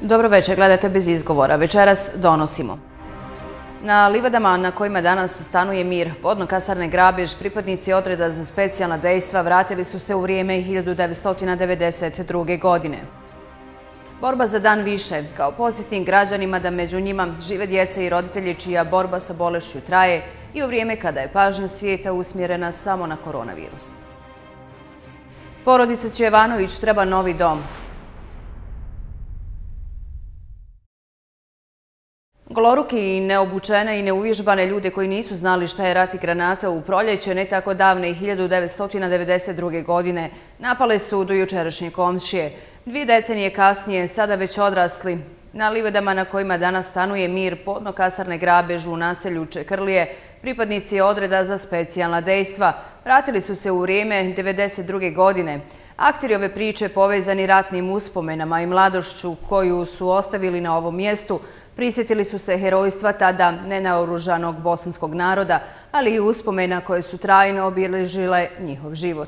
Dobro večer, gledate Bez izgovora. Večeras donosimo. Na livadama na kojima danas stanuje mir, podno kasarne Grabež, pripadnici odreda za specijalna dejstva vratili su se u vrijeme 1992. godine. Borba za dan više, kao podsjetnik građanima da među njima žive djeca i roditelji čija borba sa bolešću traje i u vrijeme kada je pažnja svijeta usmjerena samo na koronavirus. Porodica Ćevanović treba novi dom. Goloruki i neobučene i neuvježbane ljude koji nisu znali šta je rat i granata u proljeće ne tako davne 1992. godine napale su do jučerašnje komšije. 2 decenije kasnije, sada već odrasli, na livadama na kojima danas stanuje mir, podno kasarne Grabež u naselju Čekrlije, pripadnici odreda za specijalna dejstva vratili su se u vrijeme 1992. godine. Akteri ove priče povezani ratnim uspomenama i mladošću koju su ostavili na ovom mjestu prisjetili su se herojstva tada nenaoružanog bosanskog naroda, ali i uspomena koje su trajno obilježile njihov život.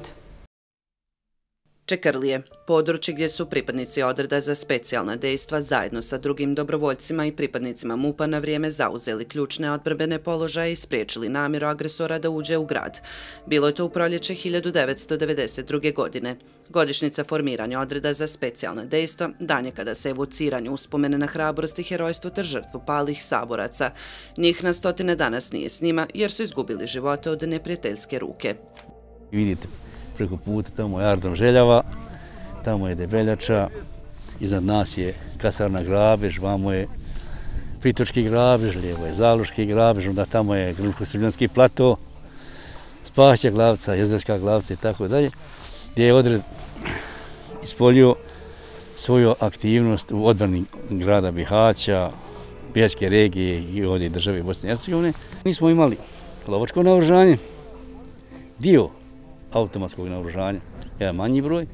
Čekrlije, područje gdje su pripadnici odreda za specijalna dejstva zajedno sa drugim dobrovoljcima i pripadnicima MUP-a na vrijeme zauzeli ključne odbrambene položaje i spriječili namjeru agresora da uđe u grad. Bilo je to u proljeće 1992. godine. Godišnjica formiranja odreda za specijalna dejstva, dan je kada se evociranje uspomene na hrabrost i herojstvo te žrtvu palih saboraca. Njih na stotine danas nije s njima jer su izgubili živote od neprijateljske ruke. Vidite, preko puta tamo je Ardom Željava, tamo je Debeljača, iznad nas je kasarna Grabež, vamo je Pritočki Grabež, lijevo je Zaluški Grabež, onda tamo je Grunsko-Srbljanski plato, Spašća Glavca, Jezerska Glavca i tako dalje, gdje je odred ispolio svoju aktivnost u odbrani grada Bihaća, Bihaćke regije i ovdje države Bosne i Hercegovine. Mi smo imali lovačko naoružanje, dio automatskog naoružanja, jedan manji broj,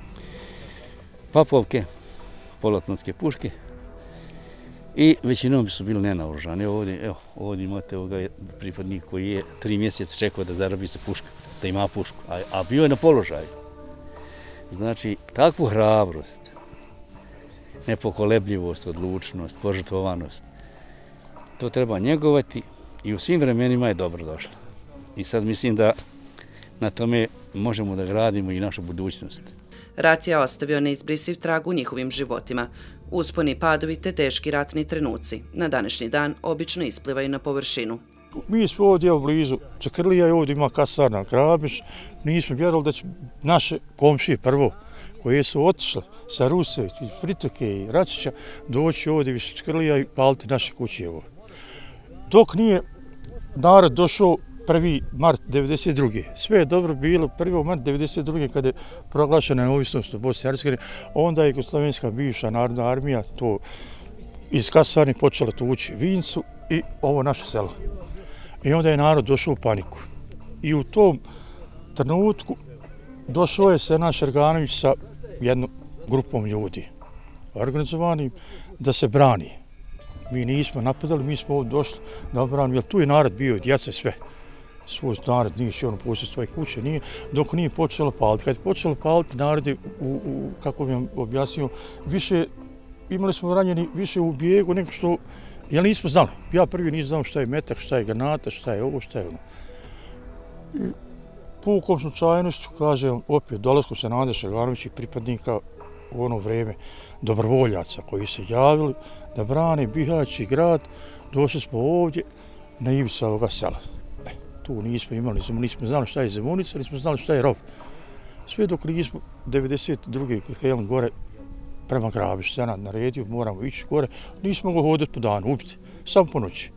papovke, poluautomatske puške i većinom su bili nenaoružani. Ovdje imate pripadnik koji je 3 mjeseca čekao da zarabi se puška, da ima pušku, a bio je na položaju. Znači, takvu hrabrost, nepokolebljivost, odlučnost, požrtvovanost, to treba njegovati i u svim vremenima je dobro došlo. I sad mislim da na tome možemo da gradimo i našu budućnost. Rat je ostavio neizbrisiv trag u njihovim životima. Usponi, padovi te teški ratni trenuci na današnji dan obično isplivaju na površinu. Mi smo ovdje blizu Čekrlija i ovdje ima kasarna Grabež. Nismo vjerovali da će naše komšije prvo, koje su otišle sa Ruse, iz Pritoke i Račića, doći ovdje više Čekrlija i paliti naše kuće. Dok nije narod došao 1. mart 1992. Sve je dobro bilo 1. mart 1992. kada je proglašena neovisnost u Bosni i Hercegovini, onda je Jugoslovenska bivša narodna armija to iz kasarni počela tući Vincu i ovo naše selo. I onda je narod došao u paniku. I u tom trenutku došao je Senad Šerganović sa jednom grupom ljudi, organizovanim da se brani. Mi nismo napadali, mi smo ovdje došli da obranimo, jer tu je narod bio, djeca sve. Svoj narod nije ono pustio svoje kuće, nije, dok nije počelo paliti. Kad je počelo paliti, narod je, kako bi vam objasnio, više, imali smo ranjeni više u bijegu nego što, jer nismo znali. Ja prvi nisam znao šta je metak, šta je granata, šta je ovo, šta je ono. I pukom slučajnošću, kažem, opet dolaskom Senada Šerganovića i pripadnika u ono vrijeme dobrovoljaca koji se javili da brane Bihać i grad, došli smo ovdje na ivicu ovoga sela. Tu nismo imali, nismo znali šta je Zemunica, nismo znali šta je rov. Sve dok nismo 1992. krenuli gore prema Grabež, Senad naredio, moramo ići gore, nismo mogli hodati po danu, ubiti, samo po noći.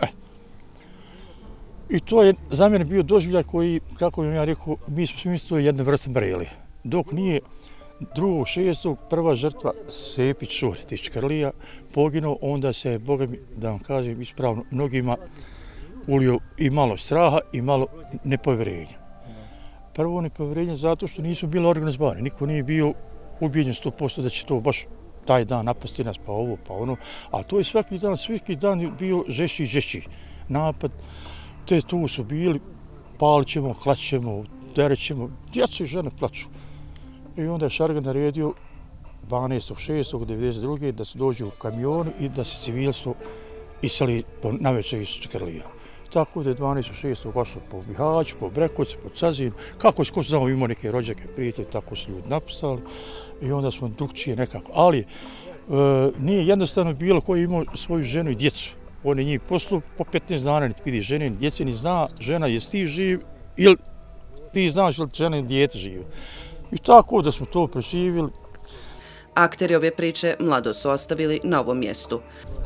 I to je za mene bio doživljaj koji, kako bih ja rekao, mi smo svi jedne vrste mreli. Dok nije 2.6. prva žrtva Sepić Šuret iz Čekrlija poginuo, onda se, Boga mi, da vam kažem ispravno, mnogima ulio i malo straha i malo nepovjerenja. Prvo nepovjerenje zato što nismo bili organizovani, niko nije bio ubijenjen 100% da će to baš taj dan napasti nas, pa ovo, pa ono, a to je svaki dan bio žešći i žešći napad. Te tu su bili, palit ćemo, klaćemo, deret ćemo, djeca i žene plaću. I onda je Šarga naredio 12.6.1992. da se dođu u kamionu i da se civilstvo iseli navečer iz Čekrlija. Tako da je 12.6. ošlo po Bihać, po Brekovcu, po Cazinu. Kako se ko znao, imao neke rođake, prijatelje, tako su ljudi napustali i onda smo drugčije nekako. Ali nije jednostavno bilo ko je imao svoju ženu i djecu. On je njih poslu po 15 dana, niti vidi žene, ni djece, ni zna žena jesi ti živ ili ti znaš ili žena i dijete žive. I tako da smo to preživjeli. Akteri ove priče mlado su ostavili na ovom mjestu.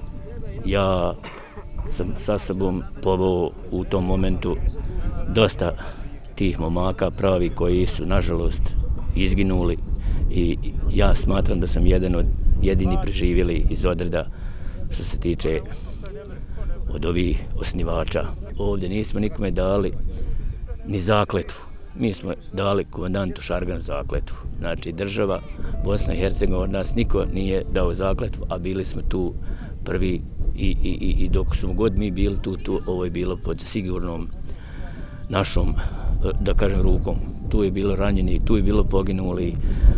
Ja sam sa sobom poveo u tom momentu dosta tih momaka pravi koji su nažalost izginuli i ja smatram da sam jedan od jedini preživjeli iz odreda što se tiče od ovih osnivača. Ovdje nismo nikome dali ni zakletvu. Mi smo dali komandantu Šarganu zakletvu. Znači država Bosna i Hercegovina od nas niko nije dao zakletvu, a bili smo tu prvi i dok smo god mi bili tu ovo je bilo pod sigurnom našom, da kažem, rukom. Tu je bilo ranjeni, tu je bilo poginuli,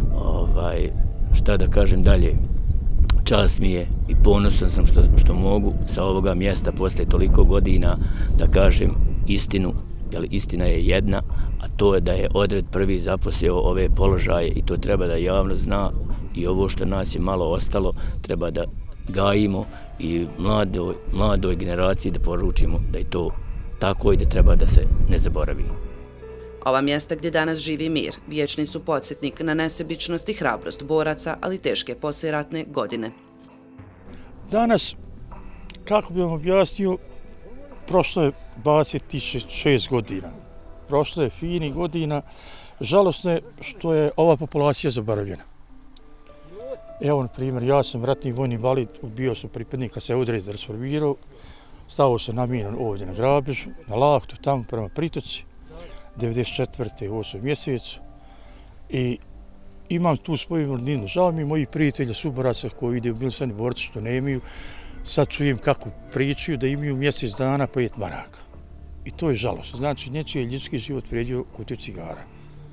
šta da kažem dalje. Čast mi je i ponosan sam što mogu sa ovoga mjesta posle toliko godina da kažem istinu, jer istina je jedna, a to je da je odred prvi zaposjeo ove položaje i to treba da javnost zna i ovo što nas je malo ostalo treba da gajimo i mladoj generaciji da poručimo da je to tako i da treba da se ne zaboravi. Ova mjesta gdje danas živi mir vječni su podsjetnik na nesebičnost i hrabrost boraca, ali teške poslijeratne godine. Danas, kako bih vam objasnio, prošlo je 26 godina. Prošlo je fini godina. Žalostno je što je ova populacija zaboravljena. Evo, na primjer, ja sam ratni vojni invalid, bio sam pripadnik kad se odred transformirao, stavio sam na minu ovdje na Grabežu, na Lahtu, tamo prema Pritoci, 1994. u 8. mjesecu i imam tu svoju invalidninu. Žao mi moji prijatelja, suboraca koji ide u Milosani borci što nemaju, sad čujem kako pričaju da imaju mjesec dana po 5 maraka. I to je žalost. Znači, nečiji je ljudski život prijedio kutiju cigara.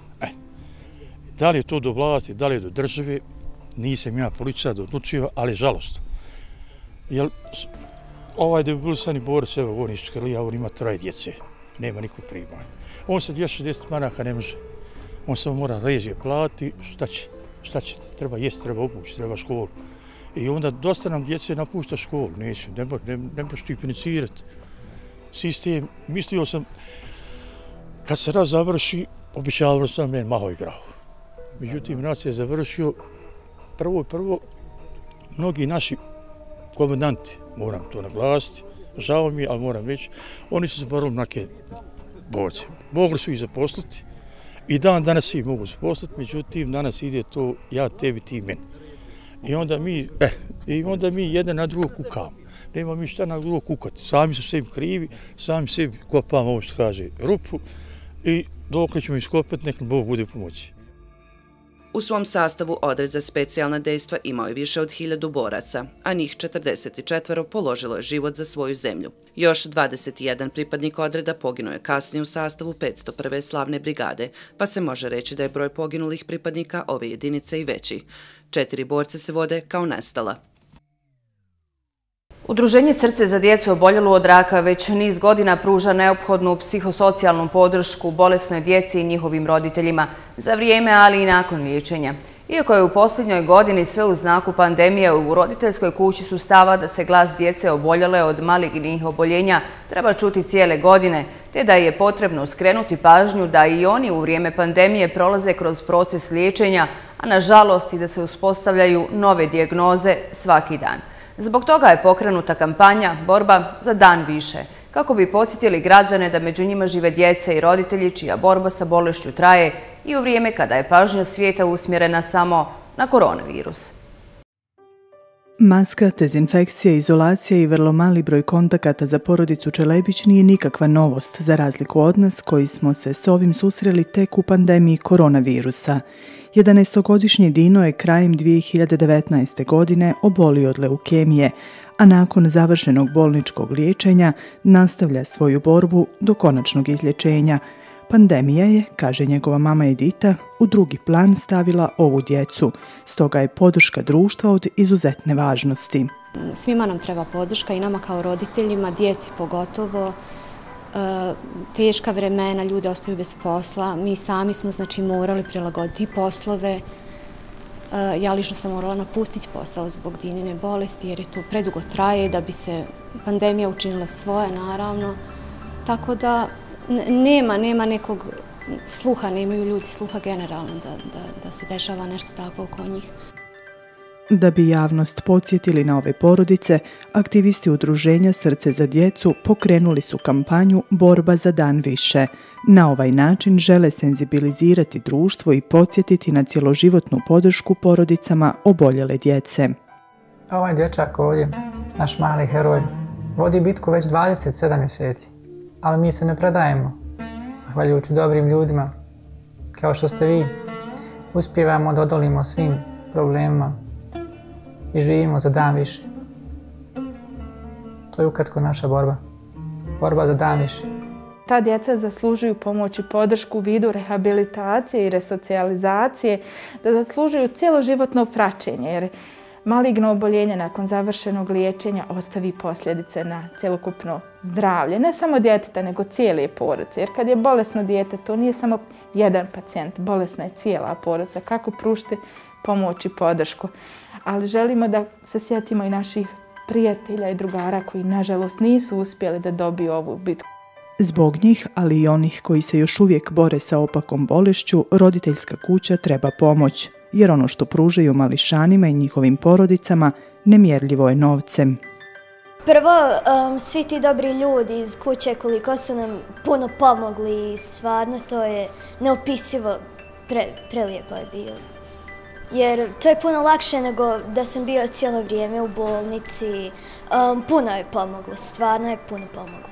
Da li je to do vlasti, da li je do države, nisam ja policija da odlučiva, ali žalost. Jer ovaj debilsani borac, evo, on iz Čekrlija, on ima 3 djece, nema nikog primanja. On sa 260 maraka ne može. On samo mora režije plati, šta će, treba jesti, treba obući, treba školu. I onda dosta nam djece napušta školu, neće, ne možeš ti financirati. Sistem, mislio sam, kad se raz završi, običavalo sam meni malo igrao. Međutim, raz se je završio, prvo, mnogi naši komandanti, moram to naglasiti, žao mi je, ali moram reći, oni su zaboravili neke borce. Mogli su ih zaposliti i danas ih mogu zaposliti, međutim, danas ide to ja, tebi, ti, meni. I onda mi jedan na drugog kukamo. Nema mi šta na drugog kukati. Sami su sebi krivi, sami sebi kopamo ovo što kaže rupu i dok ćemo iskopati, nek nam Bog bude pomoći. U svom sastavu odred za specijalna dejstva imao je više od 1000 boraca, a njih 44 položilo je život za svoju zemlju. Još 21 pripadnik odreda poginuo je kasnije u sastavu 501. slavne brigade, pa se može reći da je broj poginulih pripadnika ove jedinice i veći. 4 borce se vode kao nestala. Udruženje Srce za djecu oboljelu od raka već niz godina pruža neophodnu psihosocijalnu podršku bolesnoj djeci i njihovim roditeljima za vrijeme, ali i nakon liječenja. Iako je u posljednjoj godini sve u znaku pandemije, u roditeljskoj kući su stava da se glas djece oboljele od malignih oboljenja treba čuti cijele godine, te da je potrebno skrenuti pažnju da i oni u vrijeme pandemije prolaze kroz proces liječenja, a nažalost i da se uspostavljaju nove dijagnoze svaki dan. Zbog toga je pokrenuta kampanja Borba za dan više, kako bi podsjetili građane da među njima žive djece i roditelji čija borba sa bolešću traje i u vrijeme kada je pažnja svijeta usmjerena samo na koronavirus. Maska, dezinfekcija, izolacija i vrlo mali broj kontakata za porodicu Čelebić nije nikakva novost, za razliku od nas koji smo se s ovim susreli tek u pandemiji koronavirusa. 11-godišnji Dino je krajem 2019. godine obolio od leukemije, a nakon završenog bolničkog liječenja nastavlja svoju borbu do konačnog izlječenja. Pandemija je, kaže njegova mama Edita, u drugi plan stavila ovu djecu, stoga je podrška društva od izuzetne važnosti. Svima nam treba podrška i nama kao roditeljima, djeci pogotovo. Teška vremena, ljude ostaju bez posla. Mi sami smo morali prilagoditi poslove. Ja lično sam morala napustiti posao zbog Dinine bolesti jer je to predugo traje da bi se pandemija učinila svoje, naravno. Tako da nema nekog sluha, nemaju ljudi sluha generalno da se dešava nešto tako oko njih. Da bi javnost podsjetili na ove porodice, aktivisti udruženja Srce za djecu pokrenuli su kampanju Borba za dan više. Na ovaj način žele senzibilizirati društvo i podsjetiti na cjeloživotnu podršku porodicama oboljele djece. Ovaj dječak ovdje, naš mali heroj, vodi bitku već 27 mjeseci, ali mi se ne predajemo. Zahvaljujući dobrim ljudima, kao što ste vi, uspijevamo da odolimo svim problemima i živimo za dan više. To je ukratko naša borba. Borba za dan više. Ta djeca zaslužuju pomoć i podršku u vidu rehabilitacije i resocijalizacije, da zaslužuju cjeloživotno praćenje, jer maligno oboljenje nakon završenog liječenja ostavi posljedice na cjelokupno zdravlje. Ne samo djeteta, nego cijele porodice. Jer kad je bolesno dijete, to nije samo jedan pacijent, bolesna je cijela porodica. Kako pružiti pomoć i podršku? Ali želimo da se sjetimo i naših prijatelja i drugara koji, nažalost, nisu uspjeli da dobiju ovu bitku. Zbog njih, ali i onih koji se još uvijek bore sa opakom bolešću, roditeljska kuća treba pomoć, jer ono što pružaju mališanima i njihovim porodicama nemjerljivo je novcem. Prvo, svi ti dobri ljudi iz kuće koliko su nam puno pomogli i stvarno to je neopisivo, prelijepo je bilo. Jer to je puno lakše nego da sam bio cijelo vrijeme u bolnici. Puno je pomoglo, stvarno je puno pomoglo.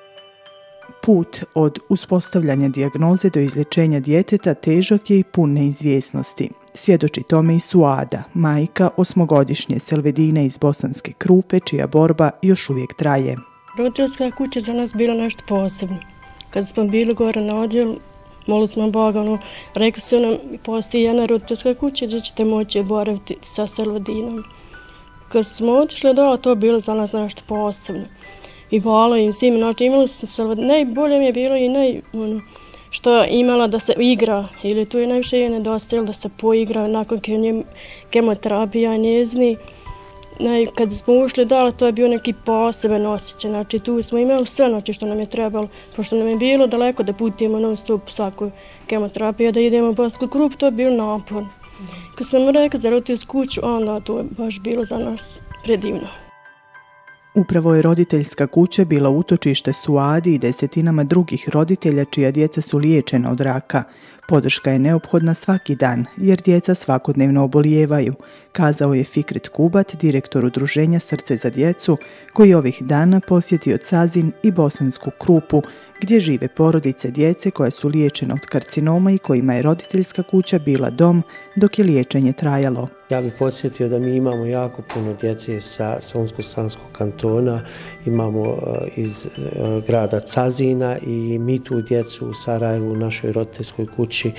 Put od uspostavljanja dijagnoze do izlječenja djeteta težak je i pun neizvjesnosti. Svjedoči tome i Suada, majka 8-godišnje Selvedine iz Bosanske Krupe, čija borba još uvijek traje. Roditeljska kuća za nas bila nešto posebno. Kad smo bili gore na odjelu, molili smo Boga, rekli su nam, postoji jedna roditeljska kuća gdje ćete moći boraviti sa Selvedinom. Kad smo otišli dole, to je bilo za nas nešto posebno. I hvala im svima, znači imali su Selvedina, najbolje mi je bilo i što je imala da se igra, ili tu je najviše je nedostajalo da se poigra nakon kemoterapija njezini. Kad smo ušli dole, to je bio neki poseban osjećaj, znači tu smo imali sve noći što nam je trebalo, pošto nam je bilo daleko da putujemo non stop svaku kemoterapiju, da idemo u Bosansku Krupu, to je bilo naporno. Kad sam rekla za roditeljsku kuću, onda to je baš bilo za nas predivno. Upravo je roditeljska kuća bila utočište Suadi i desetinama drugih roditelja čija djeca su liječena od raka. Podrška je neophodna svaki dan, jer djeca svakodnevno obolijevaju, kazao je Fikret Kubat, direktor udruženja Srce za djecu, koji ovih dana posjetio Cazin i Bosansku Krupu, gdje žive porodice djece koja su liječena od karcinoma i kojima je roditeljska kuća bila dom dok je liječenje trajalo. Ja bih podsjetio da mi imamo jako puno djece sa Unsko-Sanskog kantona, imamo iz grada Cazina i mi tu djecu u Sarajevu u našoj roditeljskoj kući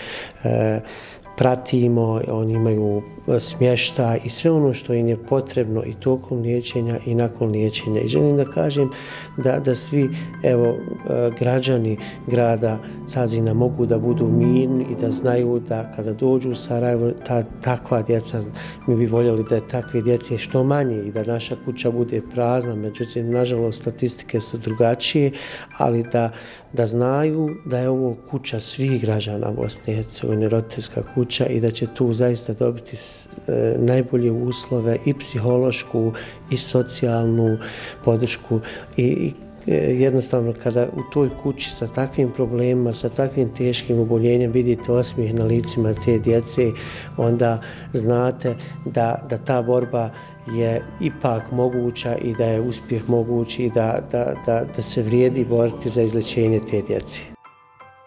pratimo, oni imaju smještaj i sve ono što im je potrebno i tokom liječenja i nakon liječenja. I želim da kažem da svi građani grada Cazina mogu da budu mirni i da znaju da kada dođu u Sarajevo, takva djeca, mi bi voljeli da je takve djece što manje i da naša kuća bude prazna. Međutim, nažalost, statistike su drugačije, ali da znaju da je ovo kuća svih građana Bosne i Hercegovine, roditeljska kuća, i da će tu zaista dobiti najbolje uslove i psihološku i socijalnu podršku i jednostavno kada u toj kući sa takvim problemima, sa takvim teškim oboljenjem vidite osmijeh na licima te djece, onda znate da ta borba je ipak moguća i da je uspjeh moguć i da se vrijedi boriti za izlječenje te djece.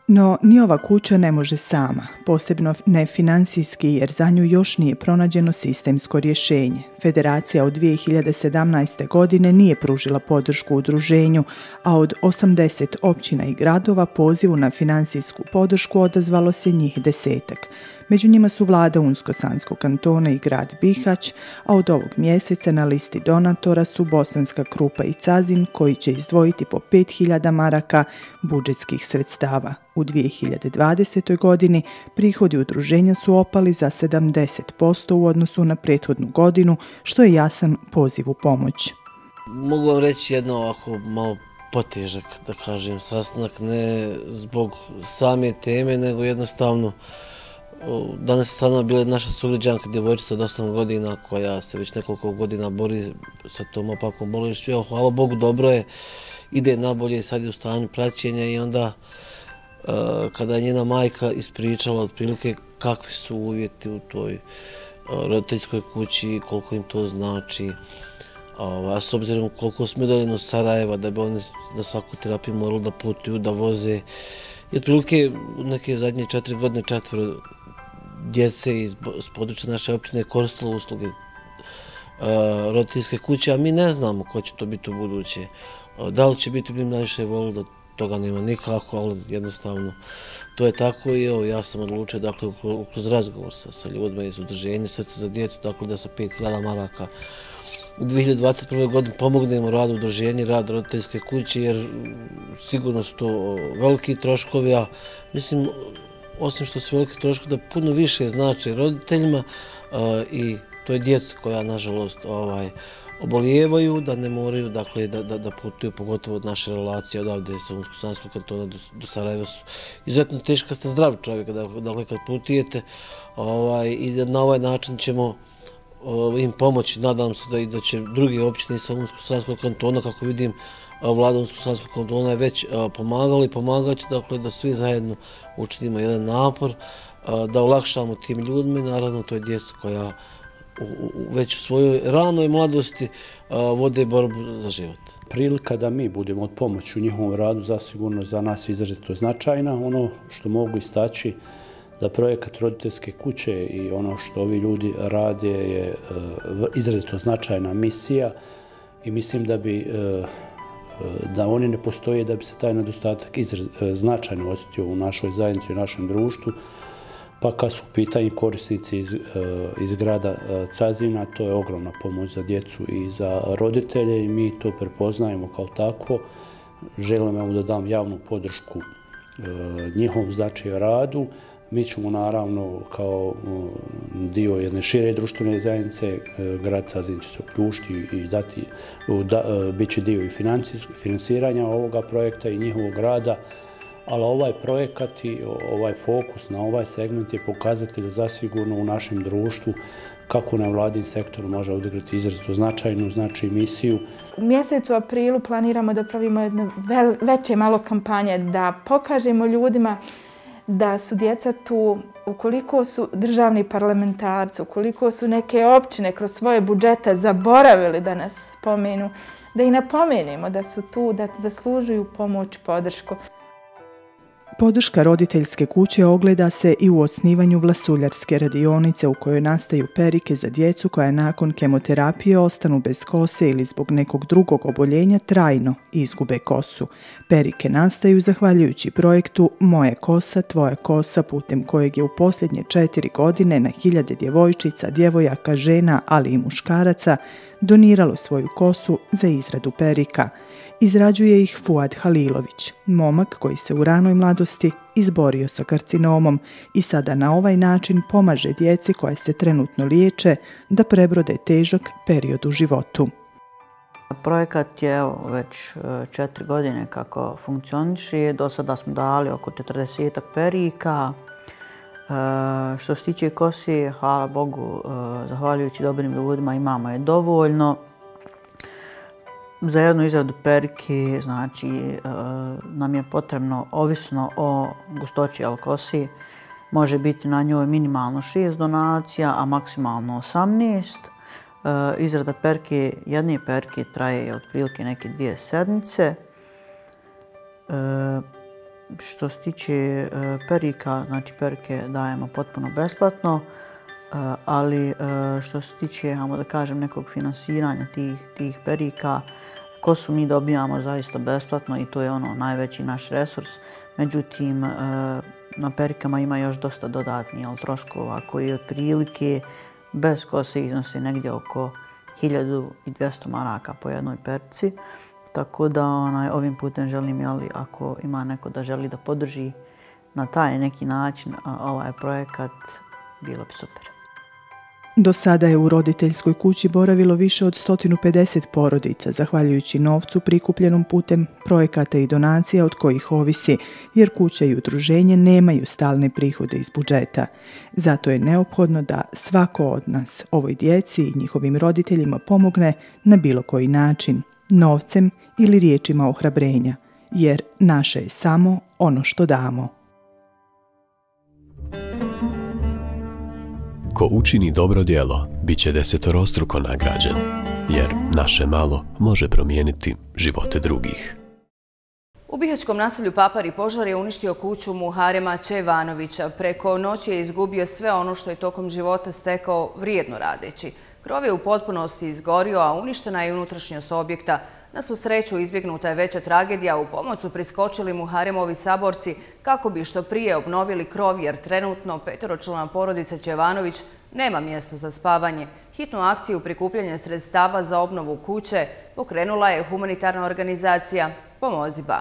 No, ni ova kuća ne može sama, posebno ne financijski jer za nju još nije pronađeno sistemsko rješenje. Federacija od 2017. godine nije pružila podršku udruženju, a od 80 općina i gradova pozivu na financijsku podršku odazvalo se njih 10-ak. Među njima su vlada Unsko-Sanskog kantona i grad Bihać, a od ovog mjeseca na listi donatora su Bosanska Krupa i Cazin koji će izdvojiti po 5.000 maraka budžetskih sredstava. U 2020. godini prihodi udruženja su opali za 70% u odnosu na prethodnu godinu, što je jasan poziv u pomoć. Mogu vam reći jedno ovako malo potežak, da kažem, sastanak, ne zbog same teme, nego jednostavno danas je sa nama bila naša sugrađanka, djevojčica od 8 godina koja se već nekoliko godina bori sa tom opakom bolešću. Evo, hvala Bogu, dobro je, ide nabolje, sad je u stanju praćenja i onda kada je njena majka ispričala otprilike kakvi su uvjeti u toj roditeljskoj kući, koliko im to znači, a s obzirom koliko smo udaljeni od Sarajeva, da bi oni na svaku terapiju morali da putuju, da voze. I otprilike neke zadnje 4 godine 4 djece iz područja naše općine koristilo usluge roditeljske kuće, a mi ne znamo ko će to biti u buduće. Da li će biti, bi najviše volili da toga nema nikako, ali jednostavno to je tako i evo, ja sam odlučio dakle, kroz razgovor sa ljudima iz udruženja Srce za djecu, dakle da sa 5.000 maraka u 2021. godini pomognemo radu udruženja i rad roditeljske kuće, jer sigurno su to veliki troškovi, a mislim, osim što su veliki troškovi, da puno više znači roditeljima i to je djeca koja, nažalost, obolijevaju, da ne moraju dakle, da putuju, pogotovo od naše relacije odavde sa Unsko-Sanskog kantona do Sarajeva su izuzetno teško kad ste zdrav čovjek, dakle kad putujete i na ovaj način ćemo im pomoći. Nadam se da će druge općine sa Unsko-Sanskog kantona, kako vidim, vlada Unsko-Sanskog kantona je već pomagala i pomagat će, dakle da svi zajedno učinimo jedan napor, da olakšamo tim ljudima i naravno to je djeca koja već u svojoj ranoj mladosti vode borbu za život. Prilika da mi budemo od pomoći u njihovom radu zasigurno za nas je izrazito značajna. Ono što mogu istaći da projekat roditeljske kuće i ono što ovi ljudi rade je izrazito značajna misija i mislim da oni ne postoje da bi se taj nedostatak značajno osjetio u našoj zajednici, u našem društvu. Pa kad su pitanje korisnici iz grada Cazina, to je ogromna pomoć za djecu i za roditelje i mi to prepoznajemo kao tako. Želim da dam javnu podršku njihovom radu. Mi ćemo naravno kao dio jedne šire društvene zajednice, grad Cazin će se uključiti i bit će dio i finansiranja ovoga projekta i njihovog rada. Ali ovaj projekat i ovaj fokus na ovaj segment je pokazatelj zasigurno u našem društvu kako nevladin sektor može odigrati izrazito značajnu misiju. U mjesecu aprilu planiramo da pravimo jedne veće malo kampanje, da pokažemo ljudima da su djeca tu, ukoliko su državni parlamentarci, ukoliko su neke općine kroz svoje budžete zaboravili da nas spomenu, da i napomenemo da su tu, da zaslužuju pomoć i podršku. Podrška roditeljske kuće ogleda se i u osnivanju vlasuljarske radionice u kojoj nastaju perike za djecu koja nakon kemoterapije ostanu bez kose ili zbog nekog drugog oboljenja trajno izgube kosu. Perike nastaju zahvaljujući projektu Moje kosa, tvoja kosa, putem kojeg je u posljednje 4 godine na hiljade djevojčica, djevojaka, žena, ali i muškaraca doniralo svoju kosu za izradu perika. Izrađuje ih Fuad Halilović, momak koji se u ranoj mladosti izborio sa karcinomom i sada na ovaj način pomaže djeci koje se trenutno liječe da prebrode težak period u životu. Projekat je već 4 godine kako funkcioniše. Do sada smo dali oko 40 perika. Što se tiče kose, hvala Bogu, zahvaljujući dobrim ljudima imamo je dovoljno. Za jednu izradu perike, znači, nam je potrebno, ovisno o gustoći kosi, može biti na njoj minimalno 6 donacija, a maksimalno 18. Izrada perke, jedne perke traje otprilike neke 2 sedmice. Što se tiče perika, znači perike dajemo potpuno besplatno, ali što se tiče, ajmo da kažem, nekog finansiranja tih perika, kosu mi dobijamo zaista besplatno i to je ono najveći naš resurs. Međutim, na perikama ima još dosta dodatnih troškova koji otprilike bez kose iznose negdje oko 1200 maraka po jednoj perici. Tako da ovim putem želim, ako ima neko da želi da podrži na taj neki način ovaj projekat, bilo bi super. Do sada je u roditeljskoj kući boravilo više od 150 porodica, zahvaljujući novcu prikupljenom putem projekata i donacija od kojih ovisi, jer kuća i udruženje nemaju stalne prihode iz budžeta. Zato je neophodno da svako od nas ovoj djeci i njihovim roditeljima pomogne na bilo koji način, novcem ili riječima ohrabrenja, jer naše je samo ono što damo. Ko učini dobro djelo, bit će desetorostruko nagrađen, jer naše malo može promijeniti živote drugih. U bihaćkom naselju Papari požar je uništio kuću Muharema Čevanovića. Preko noći je izgubio sve ono što je tokom života stekao vrijedno radeći. Krov je u potpunosti izgorio, a uništena je unutrašnjost objekta. Na svu sreću izbjegnuta je veća tragedija. U pomoć su priskočili Muharemovi saborci kako bi što prije obnovili krov, jer trenutno peteročlana porodica Čevanović nema mjesto za spavanje. Hitnu akciju prikupljanja sredstava za obnovu kuće pokrenula je humanitarna organizacija Pomozi Ba.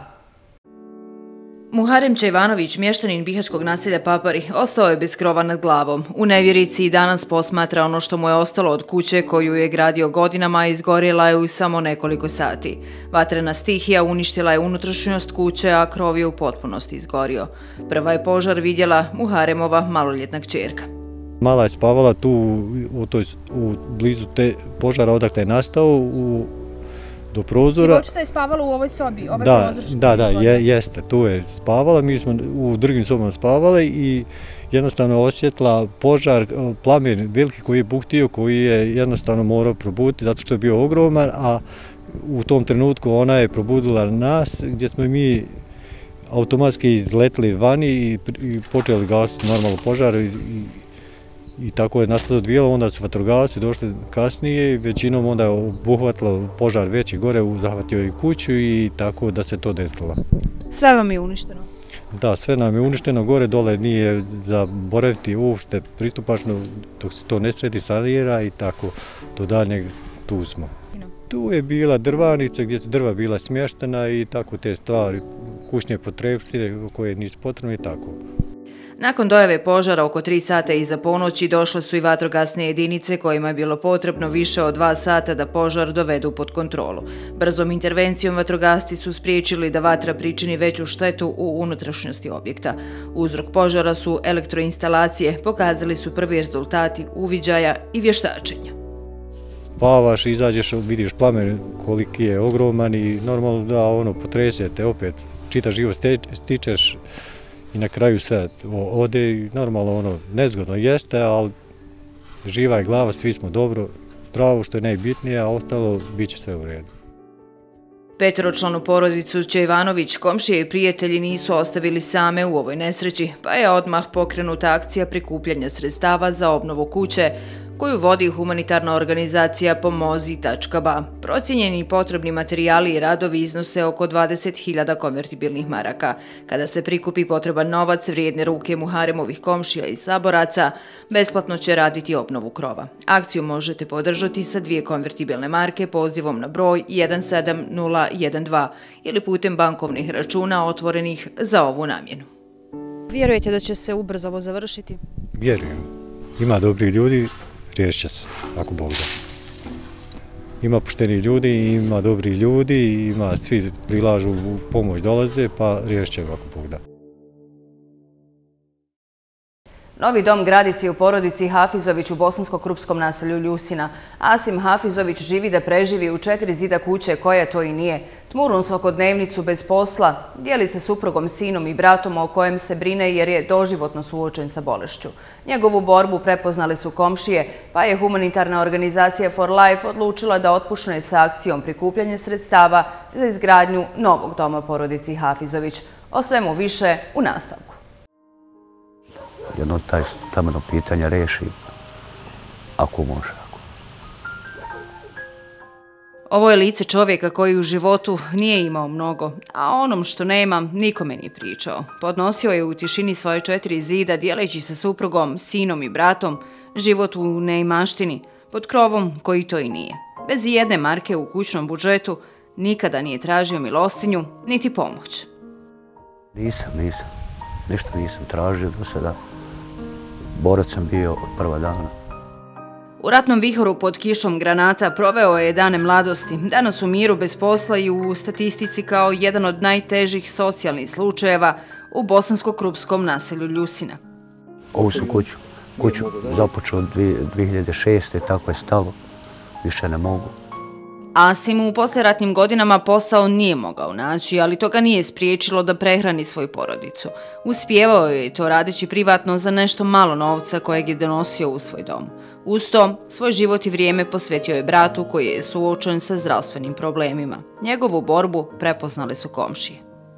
Muharem Čevanović, mještanin bihaćkog naselja Papari, ostao je bez krova nad glavom. U nevjerici i danas posmatra ono što mu je ostalo od kuće koju je gradio godinama i izgorjela je u samo nekoliko sati. Vatrena stihija uništila je unutrašnjost kuće, a krov je u potpunosti izgorio. Prva je požar vidjela Muharemova maloljetna kćerka. Mala je spavala tu u blizu te požara odakle je nastao, do prozora. Djevojčica je spavala u ovoj sobi, Da, jeste, tu je spavala, mi smo u drugim sobama spavali i jednostavno osjetila požar, plamen veliki koji je buhtio, koji je jednostavno morao probuditi zato što je bio ogroman, a u tom trenutku ona je probudila nas gdje smo mi automatski izletili vani i počeli gasiti normalno požar i tako je nastalo odvijelo, onda su vatrogasci došli kasnije i većinom onda je obuhvatilo požar veći gore, zahvatio i kuću i tako da se to desilo. Sve vam je uništeno? Da, sve nam je uništeno, gore dole nije zaboraviti uopšte pristupačno dok se to ne sredi, sanira i tako do daljnjeg tu smo. Tu je bila drvanica gdje su drva bila smještena i tako te stvari, kućne potrepštine koje nisu potrebne i tako. Nakon dojave požara oko 3 sata iza ponoći došle su i vatrogasne jedinice kojima je bilo potrebno više od 2 sata da požar dovedu pod kontrolu. Brzom intervencijom vatrogasci su spriječili da vatra pričini veću štetu u unutrašnjosti objekta. Uzrok požara su elektroinstalacije, pokazali su prvi rezultati uviđaja i vještačenja. Spavaš, izađeš, vidiš plamen koliki je ogroman i normalno da potresete opet, čitav život stičeš. I na kraju sve ode i normalno nezgodno jeste, ali živa je glava, svi smo dobro, zdravo što je najbitnije, a ostalo bit će sve u redu. Peteročlanu porodicu Čevanović, komšije i prijatelji nisu ostavili same u ovoj nesreći, pa je odmah pokrenuta akcija prikupljanja sredstava za obnovu kuće, koju vodi humanitarna organizacija Pomozi.ba. Procijenjeni potrebni materijali i radovi iznose oko 20.000 konvertibilnih maraka. Kada se prikupi potreban novac, vrijedne ruke Muharemovih komšija i saboraca besplatno će raditi obnovu krova. Akciju možete podržati sa 2 konvertibilne marke pozivom na broj 17012 ili putem bankovnih računa otvorenih za ovu namjenu. Vjerujete da će se ubrzo ovo završiti? Vjerujem. Ima dobri ljudi, riješit će se, ako Bog da. Ima pošteni ljudi, ima dobri ljudi, ima svi prilažu u pomoć dolaze, pa riješit će, ako Bog da. Novi dom gradi se u porodici Hafizović u bosansko-krupskom naselju Ljusina. Asim Hafizović živi da preživi u 4 zida kuće koja to i nije. Tmurnu svakodnevnicu bez posla dijeli sa suprugom, sinom i bratom o kojem se brine jer je doživotno suočen sa bolešću. Njegovu borbu prepoznali su komšije, pa je humanitarna organizacija For Life odlučila da otpočne sa akcijom prikupljanja sredstava za izgradnju novog doma porodici Hafizović. O svemu više u nastavku. Jedno taj stambeno pitanje reši ako može. Ovo je lice čovjeka koji u životu nije imao mnogo, a o onom što nema nikome nije pričao. Podnosio je u tišini svoje 4 zida, dijeleći sa suprugom, sinom i bratom, život u neimaštini, pod krovom koji to i nije. Bez jedne marke u kućnom budžetu nikada nije tražio milostinju niti pomoć. Nisam. Ništa nisam tražio do sada. Borac sam bio od prva dana. U ratnom vihoru pod kišom granata proveo je dane mladosti. Danas u miru bez posla i u statistici kao jedan od najtežih socijalnih slučajeva u bosansko-krupskom naselju Ljusina. Ovu sam kuću započeo 2006. Tako je stalo. Više ne mogu. Asim u poslijeratnim godinama posao nije mogao naći, ali to ga nije spriječilo da prehrani svoju porodicu. Uspijevao je to radeći privatno za nešto malo novca kojeg je donosio u svoj dom. Uz to, svoj život i vrijeme posvetio je bratu koji je suočen sa zdravstvenim problemima. Njegovu borbu prepoznali su komšije.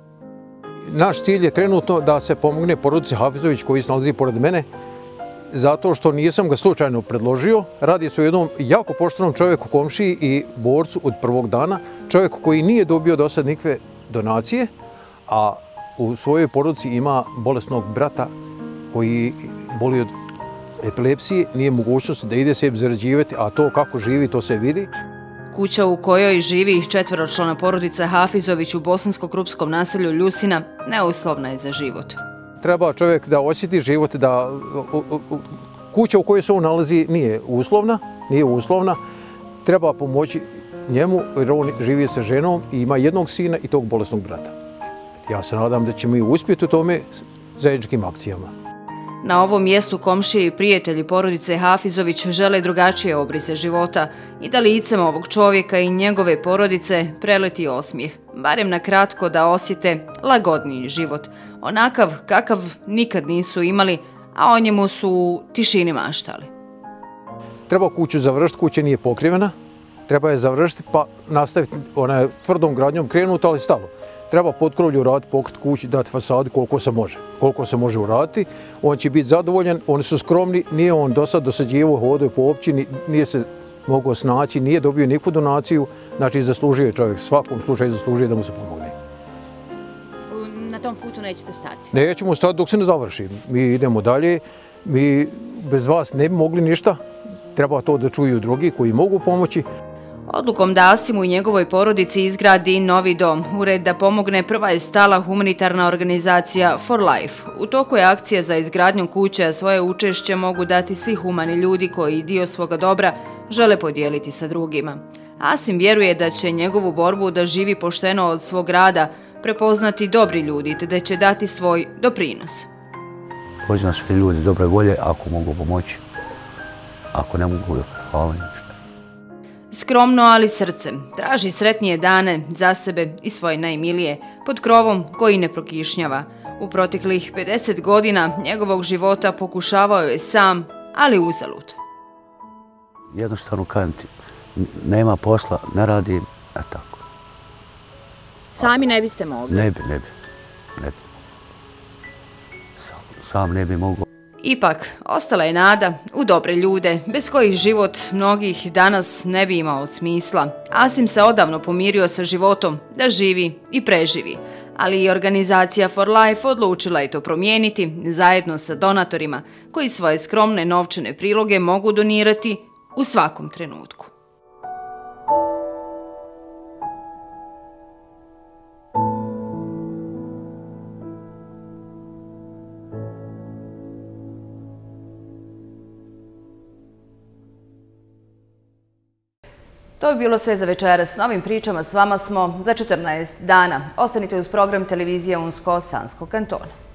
Naš cilj je trenutno da se pomogne porodici Hafizović koji se nalazi pored mene, zato što nisam ga slučajno predložio. Radi se o jednom jako poštenom čovjeku, komšiji i borcu od prvog dana. Čovjeku koji nije dobio do sad nikakve donacije, a u svojoj porodici ima bolesnog brata koji boli od epilepsije, nije mogućnosti da ide sebi zarađivati, a to kako živi, to se vidi. Kuća u kojoj živi 4-člana porodica Hafizović u bosansko-krupskom naselju Ljusina neuslovna je za život. Treba čovjek da osjeti život, da kuća u kojoj se on nalazi nije uslovna. Treba pomoći njemu jer on živi sa ženom i ima jednog sina i tog bolesnog brata. Ja se nadam da ćemo i uspjeti u tome zajedničkim akcijama. Na ovom mjestu komšije i prijatelji porodice Hafizović žele drugačije obrise života i da licem ovog čovjeka i njegove porodice preleti osmijeh, barem na kratko da osjete lagodniji život, onakav kakav nikad nisu imali, a o njemu su u tišini maštali. Treba kuću završiti, kuća nije pokrivena, treba je završiti pa nastaviti tvrdom gradnjom krenuti, ali stalo. Treba pod krovlju uraditi, pokriti kući, dati fasadu koliko se može uraditi. On će biti zadovoljan, oni su skromni, nije on do sad dosađivo, hodao po općini, nije se mogao snaći, nije dobio nikakvu donaciju, znači zaslužuje čovjek, svakom slučaju zaslužuje da mu se pomogne. Na tom putu nećete stati? Nećemo stati dok se ne završi. Mi idemo dalje, mi bez vas ne bi mogli ništa, treba to da čuju drugi koji mogu pomoći. Odlukom da Asimu i njegovoj porodici izgradi novi dom, u red da pomogne, prva je stala humanitarna organizacija For Life. U toku je akcija za izgradnju kuće, a svoje učešće mogu dati svi humani ljudi koji dio svoga dobra žele podijeliti sa drugima. Asim vjeruje da će njegovu borbu da živi pošteno od svog rada prepoznati dobri ljudi, te da će dati svoj doprinos. Pozivam svi ljudi dobre volje ako mogu pomoći, ako ne mogu, hvala ništa. Skromno, ali srcem, traži sretnije dane za sebe i svoje najmilije, pod krovom koji ne prokišnjava. U proteklih 50 godina njegovog života pokušavao je sam, ali uzalud. Jednostavno kažem ti, nema posla, ne radim, a tako. Sami ne biste mogli? Ne bi. Sam ne bi mogao. Ipak, ostala je nada u dobre ljude, bez kojih život mnogih danas ne bi imao smisla. Asim se odavno pomirio sa životom da živi i preživi, ali i organizacija For Life odlučila je to promijeniti zajedno sa donatorima koji svoje skromne novčane priloge mogu donirati u svakom trenutku. To bi bilo sve za večeras. Novim pričama s vama smo za 14 dana. Ostanite uz program televizije Unsko-Sanskog kantona.